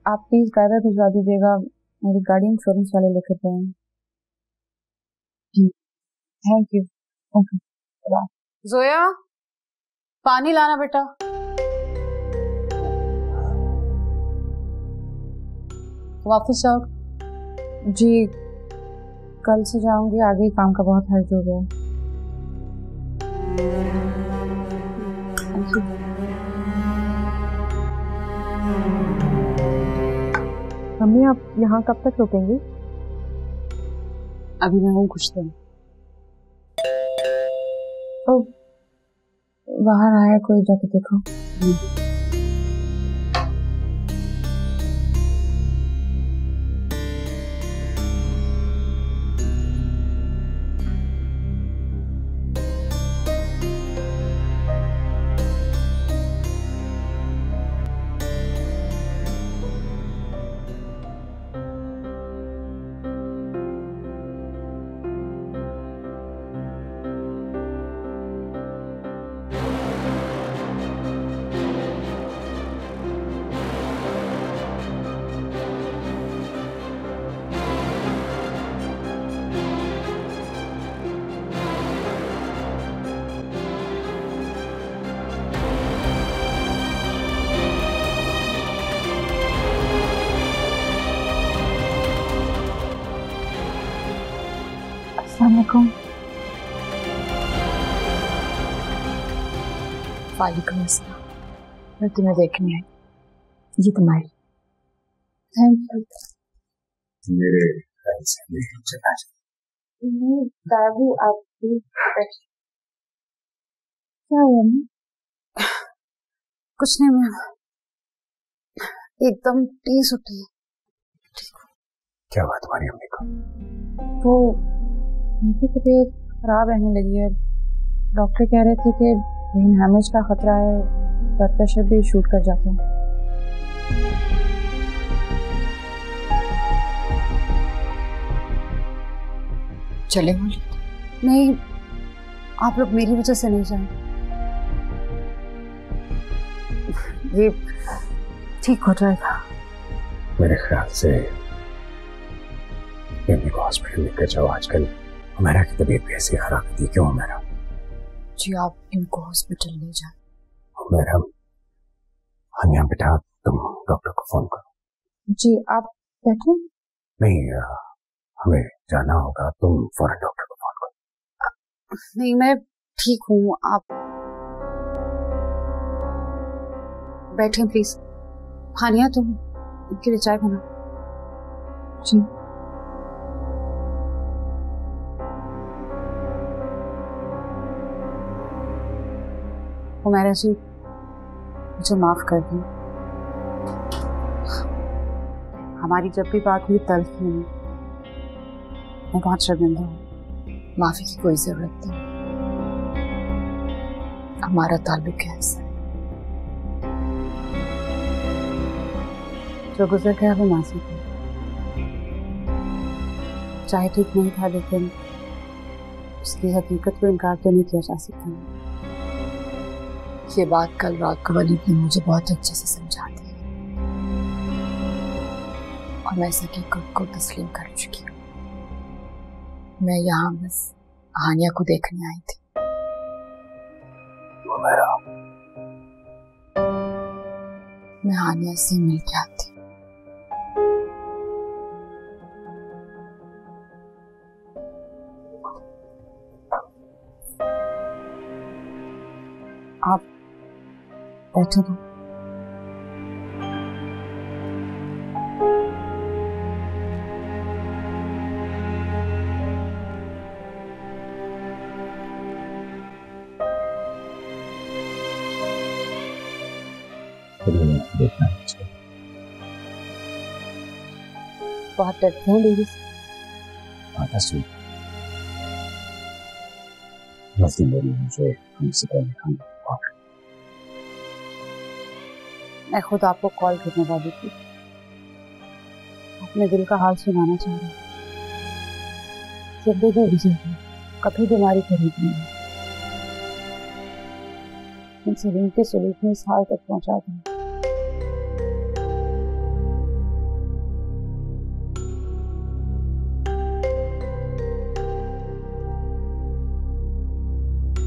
आप please driver भिजवा दीजिएगा, मेरी गाड़ी इंश्योरेंस वाले लेकर गए हैं। जी थैंक यू। ओके जोया, पानी लाना बेटा। वापस जाओ? जी कल से जाऊंगी, आगे काम का बहुत हर्ज हो गया। मम्मी आप यहाँ कब तक रुकेंगी? अभी मैं हूँ कुछ दिन। ओ बाहर आया कोई, जाके देखो। अस्सलामुअलैकुम। वालेकुम अस्सलाम। मैं तुम्हें देखने आई। ये तुम्हारी। Thank you. मेरे ख्याल से नहीं चला नहीं दादी आप क्या हुआ? कुछ नहीं, मैं एकदम टीस उठी। क्या बात तुम्हारी अम्मी को? वो उनकी तबीयत खराब रहने लगी है। डॉक्टर कह रहे थे कि ब्रेन हैमरेज का खतरा है, ब्लड प्रेशर भी शूट कर जाता है। चले बोली? नहीं, आप लोग मेरी वजह से नहीं जाए। ये ठीक हो जाएगा। मेरे ख्याल से अम्मी को हॉस्पिटल लेकर जाओ। आजकल हमारा की तबीयत भी ऐसी खराब थी। क्यों हमारा? जी आप इनको हॉस्पिटल ले जाए। मेरा हानिया बेटा, तुम डॉक्टर को फोन करो। जी आप बैठो। नहीं हमें जाना होगा, तुम फौरन डॉक्टर को फोन करो। नहीं मैं ठीक हूँ, आप बैठे प्लीज। हानिया तुम इनके लिए चाय बना। जी हुमैरा जी मुझे माफ कर दी। हमारी जब भी बात हुई तल्ख ही नहीं। मैं बहुत शर्मिंदा हूँ। माफी की कोई जरूरत नहीं। हमारा ताल्लुक है ऐसा। जो गुजर गया वो नाजुक है। चाहे ठीक नहीं था लेकिन उसकी हकीकत को इनकार तो नहीं किया जा सकता। ये बात कल रात को वलीद ने मुझे बहुत अच्छे से समझा दी और मैं इस हकीकत को तस्लीम कर चुकी हूँ। मैं यहाँ बस हानिया को देखने आई थी। मैं हानिया से मिल के आती। आप बैठे रहो। देखना चाहिए। बहुत डरते हैं बेबी से। गलती मेरी, मुझे हमसे पहले हम मैं खुद आपको कॉल करने वाली थी। अपने दिल का हाल सुनाना चाह रही हूँ। जिंदगी कभी बीमारी करीब नहीं है। इन सलीम के सलूक में इस हाल तक पहुंचा दूँ।